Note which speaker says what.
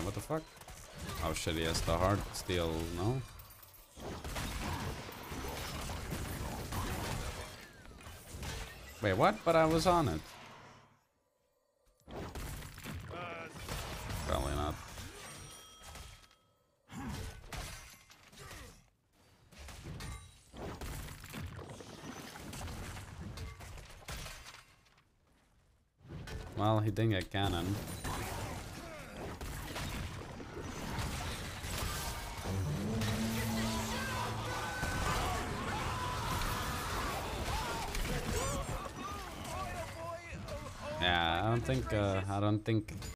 Speaker 1: What the fuck? Oh shit, he has the Heartsteel, no? Wait, what? But I was on it. Probably not. Well, he didn't get cannon. Yeah, I don't think